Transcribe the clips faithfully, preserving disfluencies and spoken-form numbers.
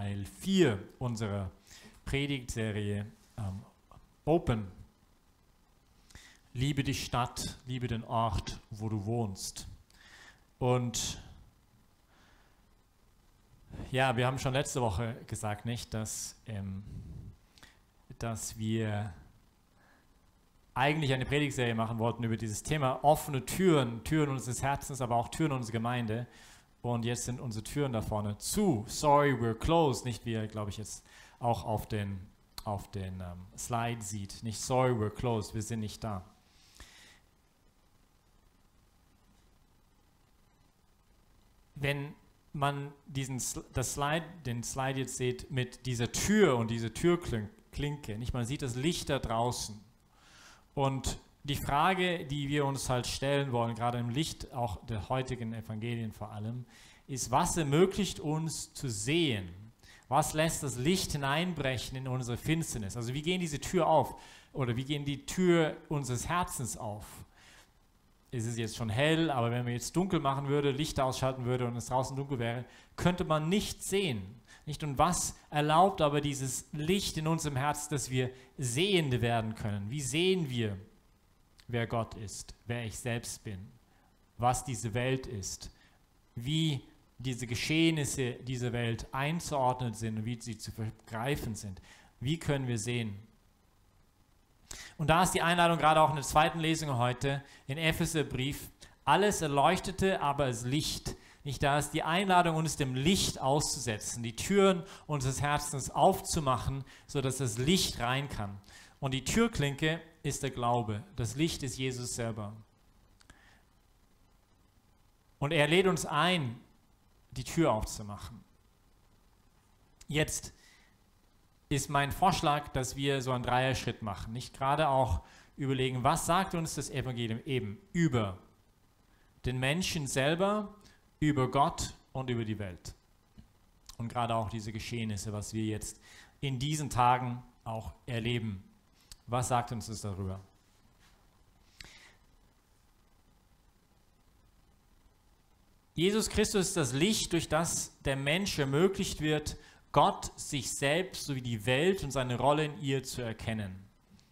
Teil vier unserer Predigtserie ähm, Open. Liebe die Stadt, liebe den Ort, wo du wohnst. Und ja, wir haben schon letzte Woche gesagt, nicht, dass, ähm, dass wir eigentlich eine Predigtserie machen wollten über dieses Thema offene Türen, Türen unseres Herzens, aber auch Türen unserer Gemeinde. Und jetzt sind unsere Türen da vorne zu. Sorry, we're closed. Nicht wie ihr, glaube ich, jetzt auch auf den, auf den ähm, Slide sieht. Nicht sorry, we're closed. Wir sind nicht da. Wenn man diesen, das Slide, den Slide jetzt sieht mit dieser Tür und dieser Türklinke, nicht? Man sieht das Licht da draußen. Und die Frage, die wir uns halt stellen wollen, gerade im Licht auch der heutigen Evangelien vor allem, ist, was ermöglicht uns zu sehen? Was lässt das Licht hineinbrechen in unsere Finsternis? Also wie gehen diese Tür auf? Oder wie gehen die Tür unseres Herzens auf? Es ist jetzt schon hell, aber wenn man jetzt dunkel machen würde, Licht ausschalten würde und es draußen dunkel wäre, könnte man nichts sehen. Nicht? Und was erlaubt aber dieses Licht in unserem Herz, dass wir Sehende werden können? Wie sehen wir, wer Gott ist, wer ich selbst bin, was diese Welt ist, wie diese Geschehnisse dieser Welt einzuordnen sind und wie sie zu begreifen sind? Wie können wir sehen? Und da ist die Einladung gerade auch in der zweiten Lesung heute, in Epheserbrief, alles erleuchtete, aber als Licht. Nicht, da ist die Einladung, uns dem Licht auszusetzen, die Türen unseres Herzens aufzumachen, sodass das Licht rein kann. Und die Türklinke ist der Glaube. Das Licht ist Jesus selber. Und er lädt uns ein, die Tür aufzumachen. Jetzt ist mein Vorschlag, dass wir so einen Dreierschritt machen. Nicht gerade auch überlegen, was sagt uns das Evangelium eben über den Menschen selber, über Gott und über die Welt. Und gerade auch diese Geschehnisse, was wir jetzt in diesen Tagen auch erleben. Was sagt uns das darüber? Jesus Christus ist das Licht, durch das der Mensch ermöglicht wird, Gott, sich selbst sowie die Welt und seine Rolle in ihr zu erkennen.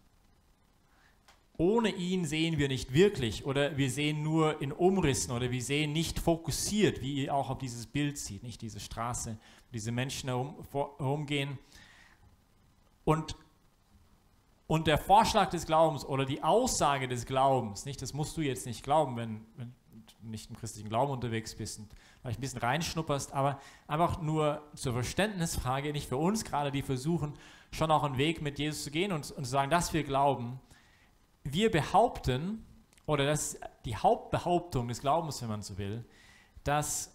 Ohne ihn sehen wir nicht wirklich oder wir sehen nur in Umrissen oder wir sehen nicht fokussiert, wie ihr auch auf dieses Bild sieht, nicht diese Straße, wo diese Menschen herum, vor, herumgehen. Und, und der Vorschlag des Glaubens oder die Aussage des Glaubens, nicht, das musst du jetzt nicht glauben, wenn, wenn du nicht im christlichen Glauben unterwegs bist und vielleicht ein bisschen reinschnupperst, aber einfach nur zur Verständnisfrage, nicht für uns gerade, die versuchen, schon auch einen Weg mit Jesus zu gehen und, und zu sagen, dass wir glauben. Wir behaupten, oder das ist die Hauptbehauptung des Glaubens, wenn man so will, dass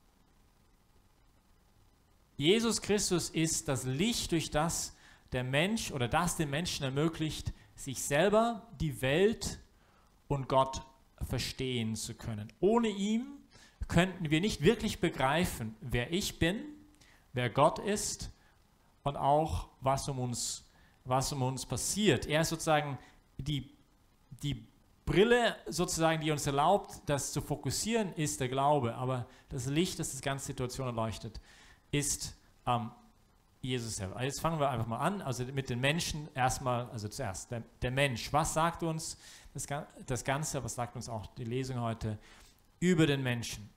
Jesus Christus ist das Licht, durch das der Mensch oder das den Menschen ermöglicht, sich selber, die Welt und Gott verstehen zu können. Ohne ihn könnten wir nicht wirklich begreifen, wer ich bin, wer Gott ist und auch, was um uns, was um uns passiert. Er ist sozusagen die, die Brille, sozusagen, die uns erlaubt, das zu fokussieren, ist der Glaube. Aber das Licht, das die ganze Situation erleuchtet, ist ähm, Jesus selber. Jetzt fangen wir einfach mal an, also mit den Menschen erstmal, also zuerst der, der Mensch. Was sagt uns das, das Ganze, was sagt uns auch die Lesung heute über den Menschen?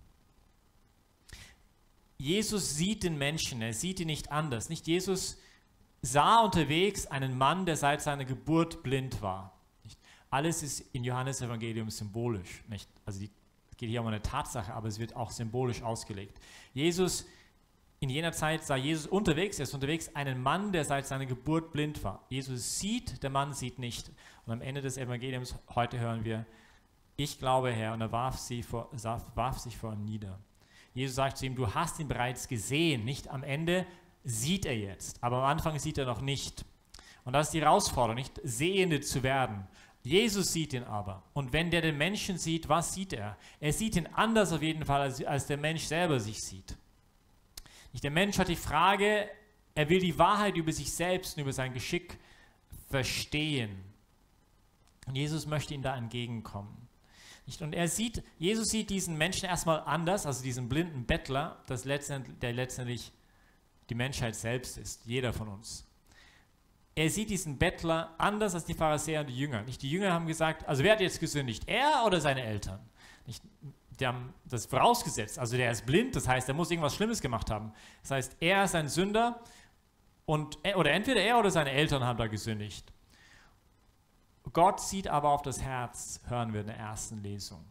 Jesus sieht den Menschen, er sieht ihn nicht anders. Nicht Jesus sah unterwegs einen Mann, der seit seiner Geburt blind war. Nicht? Alles ist in Johannes Evangelium symbolisch. Nicht? Also die, es geht hier um eine Tatsache, aber es wird auch symbolisch ausgelegt. Jesus In jener Zeit sah Jesus unterwegs, er ist unterwegs, einen Mann, der seit seiner Geburt blind war. Jesus sieht, der Mann sieht nicht. Und am Ende des Evangeliums heute hören wir, ich glaube, Herr, und er warf, sie vor, warf sich vor ihm nieder. Jesus sagt zu ihm, du hast ihn bereits gesehen, nicht am Ende sieht er jetzt, aber am Anfang sieht er noch nicht. Und das ist die Herausforderung, nicht Sehende zu werden. Jesus sieht ihn aber. Und wenn der den Menschen sieht, was sieht er? Er sieht ihn anders auf jeden Fall, als, als der Mensch selber sich sieht. Nicht der Mensch hat die Frage, er will die Wahrheit über sich selbst und über sein Geschick verstehen. Und Jesus möchte ihm da entgegenkommen. Nicht? Und er sieht, Jesus sieht diesen Menschen erstmal anders, also diesen blinden Bettler, das letztendlich, der letztendlich die Menschheit selbst ist, jeder von uns. Er sieht diesen Bettler anders als die Pharisäer und die Jünger. Nicht die Jünger haben gesagt, also wer hat jetzt gesündigt, er oder seine Eltern? Nicht, die haben das vorausgesetzt, also der ist blind, das heißt, er muss irgendwas Schlimmes gemacht haben. Das heißt, er ist ein Sünder und, oder entweder er oder seine Eltern haben da gesündigt. Gott sieht aber auf das Herz, hören wir in der ersten Lesung.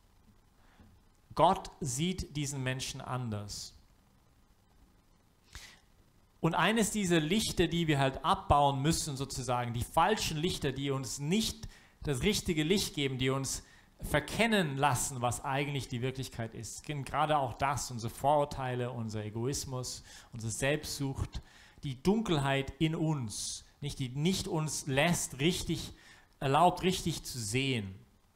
Gott sieht diesen Menschen anders. Und eines dieser Lichter, die wir halt abbauen müssen, sozusagen, die falschen Lichter, die uns nicht das richtige Licht geben, die uns verkennen lassen, was eigentlich die Wirklichkeit ist. Gerade auch das, unsere Vorurteile, unser Egoismus, unsere Selbstsucht, die Dunkelheit in uns, nicht, die nicht uns lässt, richtig, erlaubt, richtig zu sehen.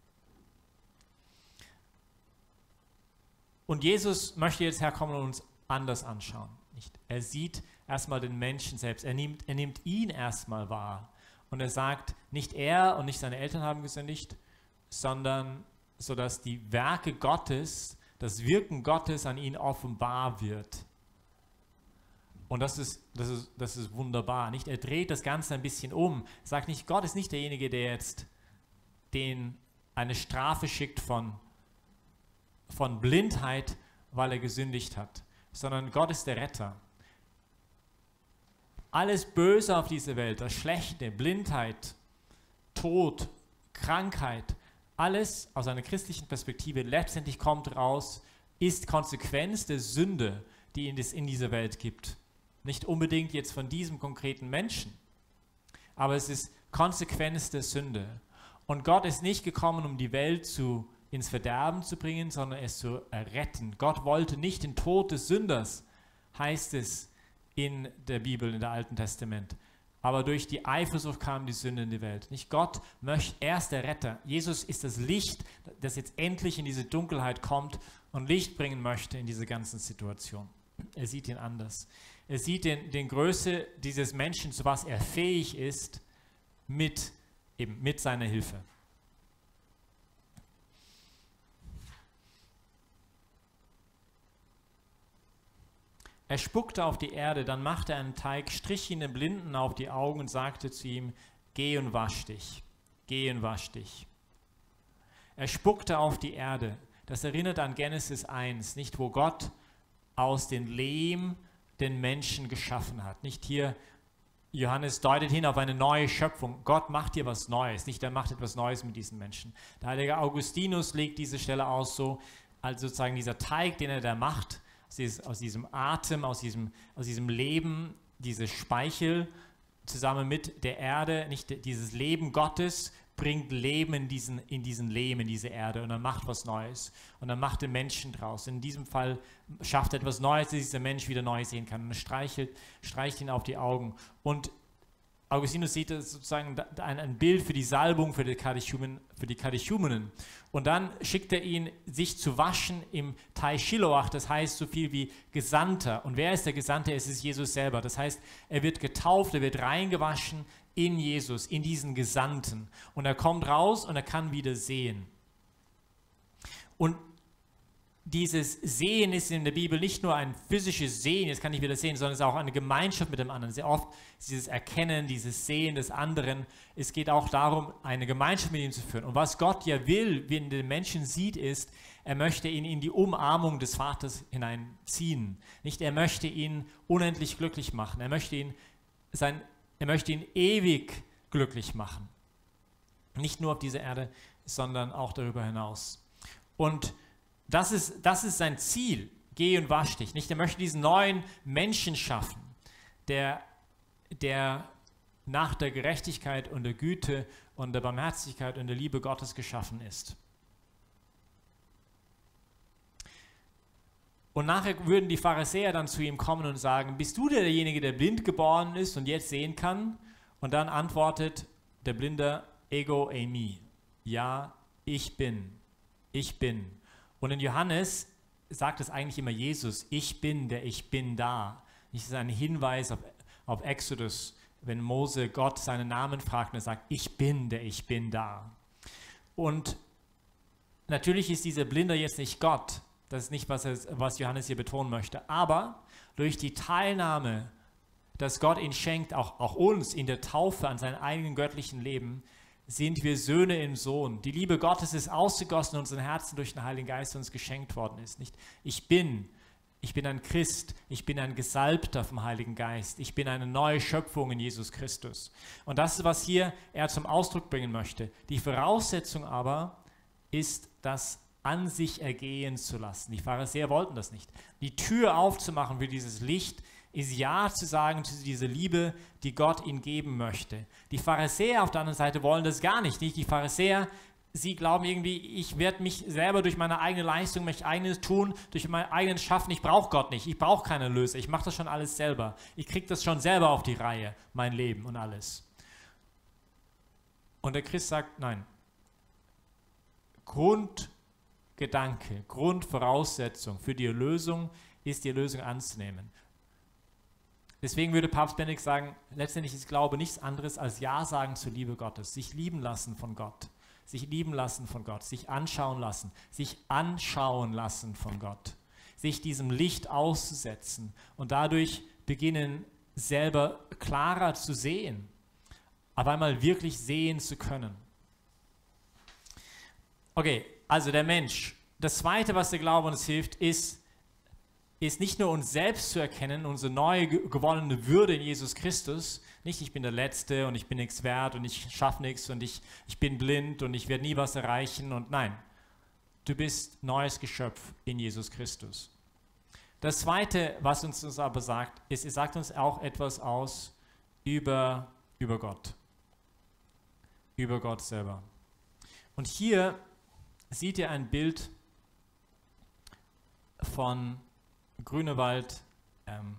Und Jesus möchte jetzt herkommen und uns anders anschauen. Nicht? Er sieht erstmal den Menschen selbst. Er nimmt, er nimmt ihn erstmal wahr. Und er sagt, nicht er und nicht seine Eltern haben gesündigt, sondern sodass die Werke Gottes, das Wirken Gottes an ihn offenbar wird. Und das ist, das ist, das ist wunderbar. Nicht? Er dreht das Ganze ein bisschen um. Er sagt nicht, Gott ist nicht derjenige, der jetzt den eine Strafe schickt von, von Blindheit, weil er gesündigt hat, sondern Gott ist der Retter. Alles Böse auf dieser Welt, das Schlechte, Blindheit, Tod, Krankheit, alles aus einer christlichen Perspektive letztendlich kommt raus, ist Konsequenz der Sünde, die es in dieser Welt gibt. Nicht unbedingt jetzt von diesem konkreten Menschen, aber es ist Konsequenz der Sünde. Und Gott ist nicht gekommen, um die Welt zu, ins Verderben zu bringen, sondern es zu erretten. Gott wollte nicht den Tod des Sünders, heißt es in der Bibel, in der Alten Testament. Aber durch die Eifersucht kam die Sünde in die Welt. Nicht Gott möchte, er ist der Retter. Jesus ist das Licht, das jetzt endlich in diese Dunkelheit kommt und Licht bringen möchte in diese ganzen Situation. Er sieht ihn anders. Er sieht den, den Größe dieses Menschen, zu was er fähig ist, mit, eben mit seiner Hilfe. Er spuckte auf die Erde, dann machte er einen Teig, strich ihn den Blinden auf die Augen und sagte zu ihm, geh und wasch dich, geh und wasch dich. Er spuckte auf die Erde. Das erinnert an Genesis eins, nicht, wo Gott aus dem Lehm den Menschen geschaffen hat. Nicht hier, Johannes deutet hin auf eine neue Schöpfung. Gott macht hier was Neues, nicht er macht etwas Neues mit diesen Menschen. Der heilige Augustinus legt diese Stelle aus so, als sozusagen dieser Teig, den er da macht, aus diesem Atem, aus diesem, aus diesem Leben, diese Speichel zusammen mit der Erde, nicht dieses Leben Gottes bringt Leben in diesen, in diesen Lehm, in diese Erde und er macht was Neues und er macht den Menschen draus. In diesem Fall schafft er etwas Neues, dass dieser Mensch wieder neu sehen kann und er streichelt, streicht ihn auf die Augen. Und Augustinus sieht das sozusagen ein, ein Bild für die Salbung, für die Katechumen, für die Katechumenen. Und dann schickt er ihn, sich zu waschen im Teich Shiloach, das heißt so viel wie Gesandter. Und wer ist der Gesandte? Es ist Jesus selber. Das heißt, er wird getauft, er wird reingewaschen in Jesus, in diesen Gesandten. Und er kommt raus und er kann wieder sehen. Und dieses Sehen ist in der Bibel nicht nur ein physisches Sehen, jetzt kann ich wieder sehen, sondern es ist auch eine Gemeinschaft mit dem anderen. Sehr oft ist dieses Erkennen, dieses Sehen des anderen. Es geht auch darum, eine Gemeinschaft mit ihm zu führen. Und was Gott ja will, wenn den Menschen sieht, ist, er möchte ihn in die Umarmung des Vaters hineinziehen. Nicht, er möchte ihn unendlich glücklich machen. Er möchte ihn, sein, er möchte ihn ewig glücklich machen. Nicht nur auf dieser Erde, sondern auch darüber hinaus. Und Das ist, das ist sein Ziel. Geh und wasch dich. Nicht? Er möchte diesen neuen Menschen schaffen, der, der nach der Gerechtigkeit und der Güte und der Barmherzigkeit und der Liebe Gottes geschaffen ist. Und nachher würden die Pharisäer dann zu ihm kommen und sagen, bist du derjenige, der blind geboren ist und jetzt sehen kann? Und dann antwortet der Blinde, ego eimi. Ja, ich bin. Ich bin. Und in Johannes sagt es eigentlich immer Jesus, ich bin, der ich bin da. Das ist ein Hinweis auf, auf Exodus, wenn Mose Gott seinen Namen fragt und er sagt, ich bin, der ich bin da. Und natürlich ist dieser Blinder jetzt nicht Gott. Das ist nicht, was, er, was Johannes hier betonen möchte. Aber durch die Teilnahme, dass Gott ihn schenkt, auch, auch uns in der Taufe an seinem eigenen göttlichen Leben, sind wir Söhne im Sohn. Die Liebe Gottes ist ausgegossen in unseren Herzen durch den Heiligen Geist, der uns geschenkt worden ist. Nicht? Ich bin, ich bin ein Christ, ich bin ein Gesalbter vom Heiligen Geist, ich bin eine neue Schöpfung in Jesus Christus. Und das ist, was hier er zum Ausdruck bringen möchte. Die Voraussetzung aber ist, das an sich ergehen zu lassen. Die Pharisäer wollten das nicht. Die Tür aufzumachen für dieses Licht, ist Ja zu sagen zu dieser Liebe, die Gott ihnen geben möchte. Die Pharisäer auf der anderen Seite wollen das gar nicht. nicht? Die Pharisäer, sie glauben irgendwie, ich werde mich selber durch meine eigene Leistung, mein eigenes Tun, durch mein eigenes Schaffen, ich brauche Gott nicht, ich brauche keine Lösung, ich mache das schon alles selber. Ich kriege das schon selber auf die Reihe, mein Leben und alles. Und der Christ sagt, nein. Grundgedanke, Grundvoraussetzung für die Erlösung ist, die Erlösung anzunehmen. Deswegen würde Papst Benedikt sagen, letztendlich ist Glaube nichts anderes als Ja sagen zur Liebe Gottes, sich lieben lassen von Gott, sich lieben lassen von Gott, sich anschauen lassen, sich anschauen lassen von Gott, sich diesem Licht auszusetzen und dadurch beginnen, selber klarer zu sehen, auf einmal wirklich sehen zu können. Okay, also der Mensch. Das Zweite, was der Glaube uns hilft, ist, ist nicht nur uns selbst zu erkennen, unsere neue gewonnene Würde in Jesus Christus, nicht ich bin der Letzte und ich bin nichts wert und ich schaffe nichts und ich, ich bin blind und ich werde nie was erreichen und nein, du bist neues Geschöpf in Jesus Christus. Das Zweite, was uns das aber sagt, ist, es sagt uns auch etwas aus über, über Gott, über Gott selber. Und hier seht ihr ein Bild von Grünewald, ähm,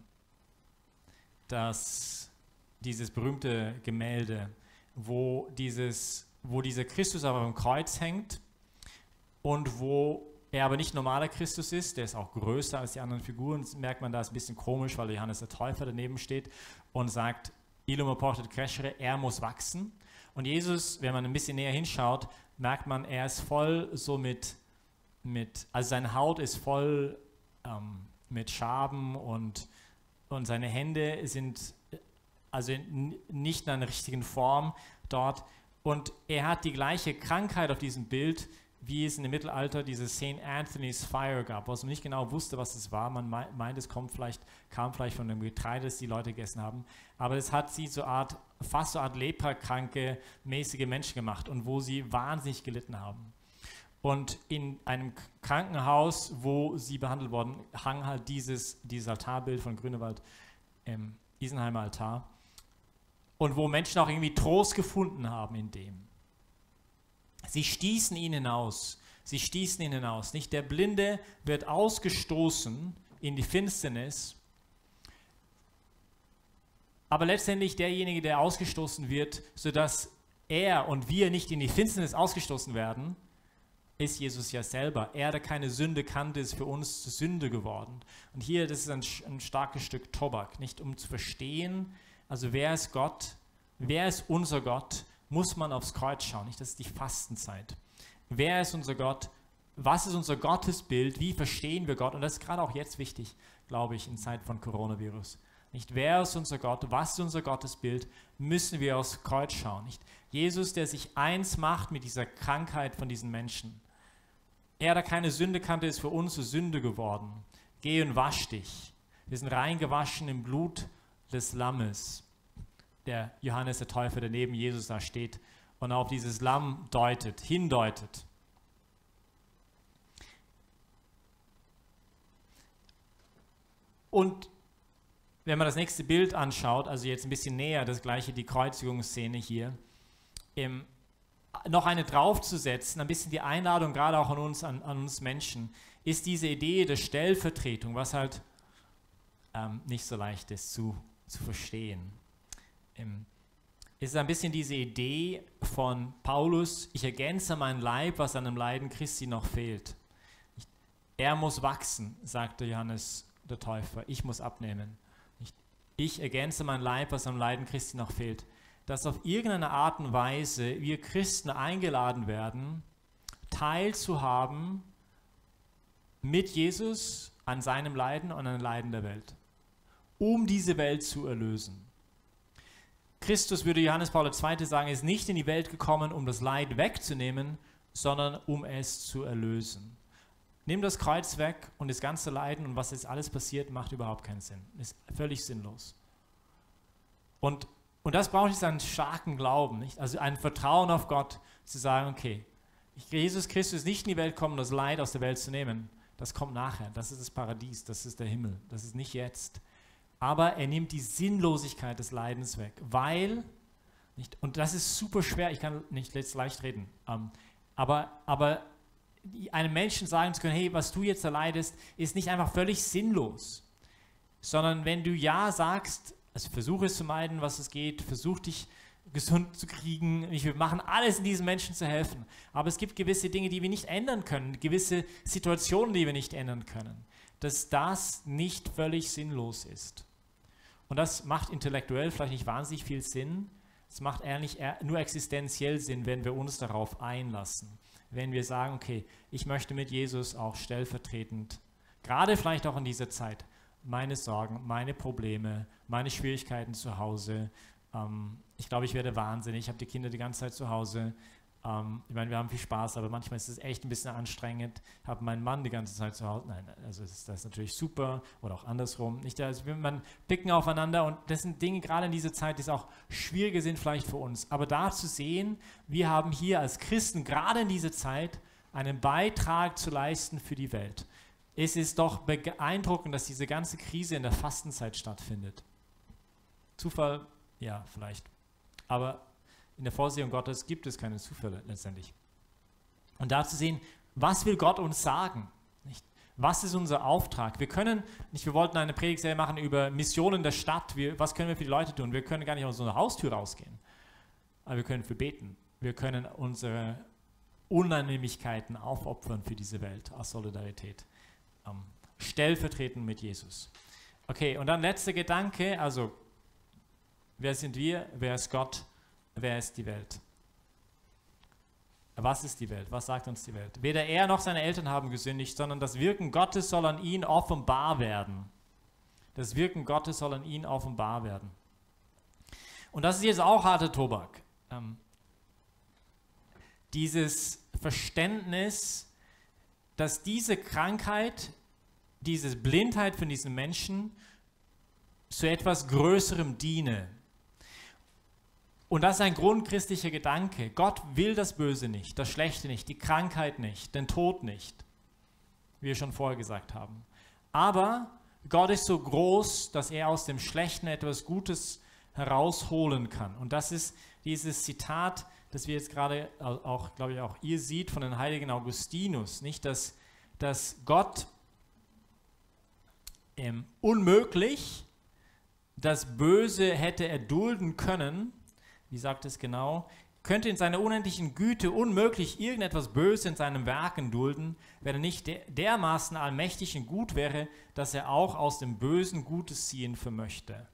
das, dieses berühmte Gemälde, wo, dieses, wo dieser Christus aber am Kreuz hängt und wo er aber nicht normaler Christus ist, der ist auch größer als die anderen Figuren. Das merkt man, da ist ein bisschen komisch, weil Johannes der Täufer daneben steht und sagt, Illum portet crescere, er muss wachsen. Und Jesus, wenn man ein bisschen näher hinschaut, merkt man, er ist voll so mit, mit also seine Haut ist voll ähm, mit Schaben und, und seine Hände sind also nicht in einer richtigen Form dort. Und er hat die gleiche Krankheit auf diesem Bild, wie es in dem Mittelalter dieses Saint Anthony's Fire gab, wo man nicht genau wusste, was es war. Man meint, es kommt vielleicht, kam vielleicht von dem Getreide, das die Leute gegessen haben. Aber es hat sie so Art, fast so eine Art Leprakranke mäßige Menschen gemacht und wo sie wahnsinnig gelitten haben. Und in einem Krankenhaus, wo sie behandelt wurden, hang halt dieses, dieses Altarbild von Grünewald im Isenheimer Altar. Und wo Menschen auch irgendwie Trost gefunden haben in dem. Sie stießen ihn hinaus. Sie stießen ihn hinaus. Nicht der Blinde wird ausgestoßen in die Finsternis. Aber letztendlich derjenige, der ausgestoßen wird, sodass er und wir nicht in die Finsternis ausgestoßen werden, ist Jesus ja selber. Er, der keine Sünde kannte, ist für uns zur Sünde geworden. Und hier, das ist ein, ein starkes Stück Tobak, nicht um zu verstehen, also wer ist Gott, wer ist unser Gott, muss man aufs Kreuz schauen, nicht? Das ist die Fastenzeit. Wer ist unser Gott? Was ist unser Gottesbild? Wie verstehen wir Gott? Und das ist gerade auch jetzt wichtig, glaube ich, in Zeit von Coronavirus. Nicht, wer ist unser Gott? Was ist unser Gottesbild? Müssen wir aufs Kreuz schauen, nicht? Jesus, der sich eins macht mit dieser Krankheit von diesen Menschen. Er, der keine Sünde kannte, ist für uns zur Sünde geworden. Geh und wasch dich. Wir sind reingewaschen im Blut des Lammes. Der Johannes der Täufer, der neben Jesus da steht und auf dieses Lamm deutet, hindeutet. Und wenn man das nächste Bild anschaut, also jetzt ein bisschen näher, das gleiche, die Kreuzigungsszene hier, im, noch eine draufzusetzen, ein bisschen die Einladung gerade auch an uns, an, an uns Menschen, ist diese Idee der Stellvertretung, was halt ähm, nicht so leicht ist zu, zu verstehen. Ähm, ist ein bisschen diese Idee von Paulus, ich ergänze meinen Leib, was an dem Leiden Christi noch fehlt. Ich, er muss wachsen, sagte Johannes der Täufer, ich muss abnehmen. Ich, ich ergänze meinen Leib, was am Leiden Christi noch fehlt. Dass auf irgendeine Art und Weise wir Christen eingeladen werden, teilzuhaben mit Jesus an seinem Leiden und an den Leiden der Welt. um diese Welt zu erlösen. Christus, würde Johannes Paul der Zweite sagen, ist nicht in die Welt gekommen, um das Leid wegzunehmen, sondern um es zu erlösen. Nimm das Kreuz weg und das ganze Leiden und was jetzt alles passiert, macht überhaupt keinen Sinn. Ist völlig sinnlos. Und, und das braucht jetzt einen starken Glauben, nicht? Also ein Vertrauen auf Gott, zu sagen, okay, Jesus Christus ist nicht in die Welt gekommen, um das Leid aus der Welt zu nehmen. Das kommt nachher. Das ist das Paradies, das ist der Himmel. Das ist nicht jetzt. Aber er nimmt die Sinnlosigkeit des Leidens weg, weil, nicht, und das ist super schwer, ich kann nicht jetzt leicht reden, ähm, aber, aber einem Menschen sagen zu können, hey, was du jetzt erleidest, ist nicht einfach völlig sinnlos, sondern wenn du ja sagst, also versuche es zu meiden, was es geht, versuch dich gesund zu kriegen, wir machen alles, in diesen Menschen zu helfen, aber es gibt gewisse Dinge, die wir nicht ändern können, gewisse Situationen, die wir nicht ändern können, dass das nicht völlig sinnlos ist. Und das macht intellektuell vielleicht nicht wahnsinnig viel Sinn, es macht eigentlich nur existenziell Sinn, wenn wir uns darauf einlassen, wenn wir sagen, okay, ich möchte mit Jesus auch stellvertretend, gerade vielleicht auch in dieser Zeit, meine Sorgen, meine Probleme, meine Schwierigkeiten zu Hause, ähm, ich glaube, ich werde wahnsinnig, ich habe die Kinder die ganze Zeit zu Hause, ähm, ich meine, wir haben viel Spaß, aber manchmal ist es echt ein bisschen anstrengend, ich habe meinen Mann die ganze Zeit zu Hause, nein, also das ist, das ist natürlich super oder auch andersrum, nicht, also man picken aufeinander und das sind Dinge gerade in dieser Zeit, die auch schwieriger sind vielleicht für uns, aber da zu sehen, wir haben hier als Christen gerade in dieser Zeit einen Beitrag zu leisten für die Welt. Es ist doch beeindruckend, dass diese ganze Krise in der Fastenzeit stattfindet. Zufall? Ja, vielleicht. Aber in der Vorsehung Gottes gibt es keine Zufälle letztendlich. Und da zu sehen, was will Gott uns sagen? Nicht? Was ist unser Auftrag? Wir können, nicht, wir wollten eine Predigtserie machen über Missionen der Stadt. Wir, was können wir für die Leute tun? Wir können gar nicht aus unserer Haustür rausgehen. Aber wir können für beten. Wir können unsere Unannehmlichkeiten aufopfern für diese Welt aus Solidarität. Um, stellvertretend mit Jesus. Okay, und dann letzter Gedanke, also wer sind wir, wer ist Gott, wer ist die Welt? Was ist die Welt? Was sagt uns die Welt? Weder er noch seine Eltern haben gesündigt, sondern das Wirken Gottes soll an ihn offenbar werden. Das Wirken Gottes soll an ihn offenbar werden. Und das ist jetzt auch harter Tobak. Ähm, dieses Verständnis, dass diese Krankheit, diese Blindheit von diesen Menschen zu etwas Größerem diene. Und das ist ein grundchristlicher Gedanke. Gott will das Böse nicht, das Schlechte nicht, die Krankheit nicht, den Tod nicht, wie wir schon vorher gesagt haben. Aber Gott ist so groß, dass er aus dem Schlechten etwas Gutes herausholen kann. Und das ist dieses Zitat, das wir jetzt gerade auch, glaube ich, auch ihr seht von den heiligen Augustinus, nicht, dass, dass Gott ähm, unmöglich das Böse hätte erdulden können, wie sagt es genau, könnte in seiner unendlichen Güte unmöglich irgendetwas Böses in seinen Werken dulden, wenn er nicht der, dermaßen allmächtig und gut wäre, dass er auch aus dem Bösen Gutes ziehen vermöchte.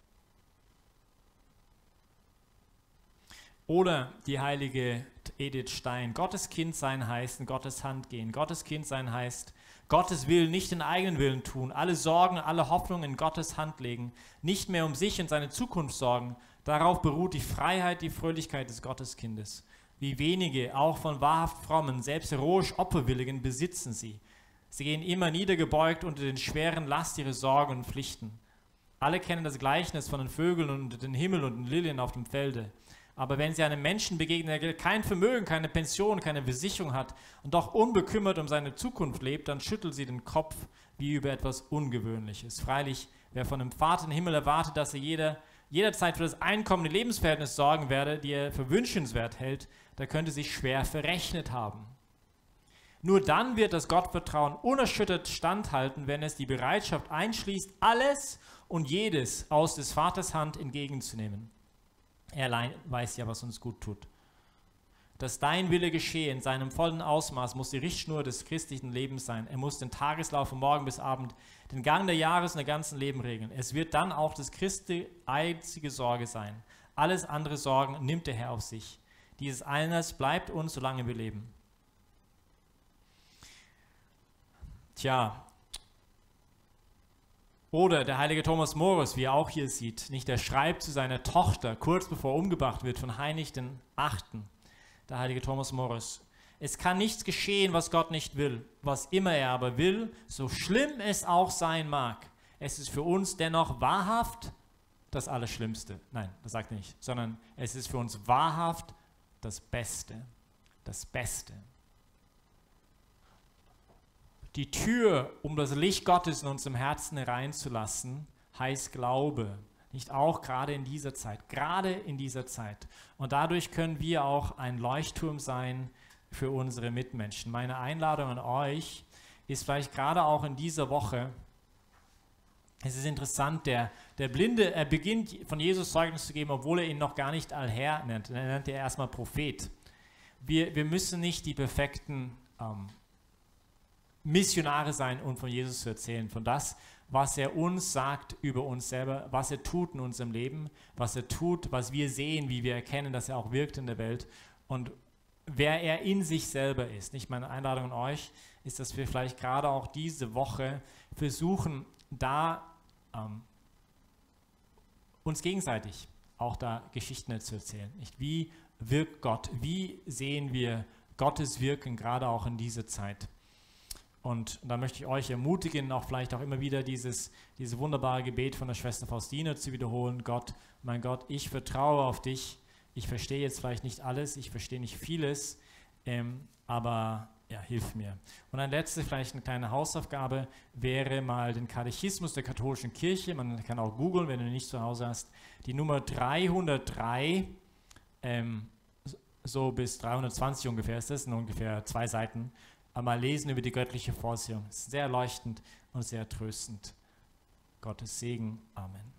Oder die heilige Edith Stein, Gottes Kind sein heißt in Gottes Hand gehen. Gottes Kind sein heißt, Gottes Willen nicht den eigenen Willen tun, alle Sorgen, alle Hoffnungen in Gottes Hand legen, nicht mehr um sich und seine Zukunft sorgen. Darauf beruht die Freiheit, die Fröhlichkeit des Gotteskindes. Wie wenige, auch von wahrhaft Frommen, selbst heroisch Opferwilligen, besitzen sie. Sie gehen immer niedergebeugt unter den schweren Last ihrer Sorgen und Pflichten. Alle kennen das Gleichnis von den Vögeln unter den Himmel und den Lilien auf dem Felde. Aber wenn sie einem Menschen begegnen, der kein Vermögen, keine Pension, keine Versicherung hat und doch unbekümmert um seine Zukunft lebt, dann schüttelt sie den Kopf wie über etwas Ungewöhnliches. Freilich, wer von dem Vater im Himmel erwartet, dass er jeder, jederzeit für das Einkommen und Lebensverhältnis sorgen werde, die er für wünschenswert hält, der könnte sich schwer verrechnet haben. Nur dann wird das Gottvertrauen unerschüttert standhalten, wenn es die Bereitschaft einschließt, alles und jedes aus des Vaters Hand entgegenzunehmen. Er allein weiß ja, was uns gut tut. Dass dein Wille geschehe in seinem vollen Ausmaß, muss die Richtschnur des christlichen Lebens sein. Er muss den Tageslauf von morgen bis Abend, den Gang der Jahres und der ganzen Leben regeln. Es wird dann auch das Christi einzige Sorge sein. Alles andere Sorgen nimmt der Herr auf sich. Dieses eines bleibt uns, solange wir leben. Tja, Oder der heilige Thomas Morus, wie er auch hier sieht, nicht, der schreibt zu seiner Tochter, kurz bevor er umgebracht wird von Heinrich den Achten, der heilige Thomas Morus: Es kann nichts geschehen, was Gott nicht will. Was immer er aber will, so schlimm es auch sein mag, es ist für uns dennoch wahrhaft das Allerschlimmste. Nein, das sagt er nicht, sondern es ist für uns wahrhaft das Beste. Das Beste. Die Tür, um das Licht Gottes in unserem Herzen hereinzulassen, heißt Glaube. Nicht auch gerade in dieser Zeit, gerade in dieser Zeit. Und dadurch können wir auch ein Leuchtturm sein für unsere Mitmenschen. Meine Einladung an euch ist vielleicht gerade auch in dieser Woche, es ist interessant, der, der Blinde, er beginnt von Jesus Zeugnis zu geben, obwohl er ihn noch gar nicht Allherr nennt. Er nennt er erstmal Prophet. Wir, wir müssen nicht die perfekten ähm, Missionare sein, um von Jesus zu erzählen, von das, was er uns sagt über uns selber, was er tut in unserem Leben, was er tut, was wir sehen, wie wir erkennen, dass er auch wirkt in der Welt und wer er in sich selber ist. Nicht meine Einladung an euch ist, dass wir vielleicht gerade auch diese Woche versuchen, da ähm, uns gegenseitig auch da Geschichten zu erzählen. Nicht? Wie wirkt Gott? Wie sehen wir Gottes Wirken gerade auch in dieser Zeit? Und da möchte ich euch ermutigen, auch vielleicht auch immer wieder dieses, dieses wunderbare Gebet von der Schwester Faustina zu wiederholen. Gott, mein Gott, ich vertraue auf dich. Ich verstehe jetzt vielleicht nicht alles, ich verstehe nicht vieles, ähm, aber ja, hilf mir. Und ein letztes, vielleicht eine kleine Hausaufgabe, wäre mal den Katechismus der katholischen Kirche, man kann auch googeln, wenn du ihn nicht zu Hause hast, die Nummer dreihundertdrei, ähm, so bis dreihundertzwanzig ungefähr ist das, sind ungefähr zwei Seiten, mal lesen über die göttliche Vorsehung. Es ist sehr erleuchtend und sehr tröstend. Gottes Segen. Amen.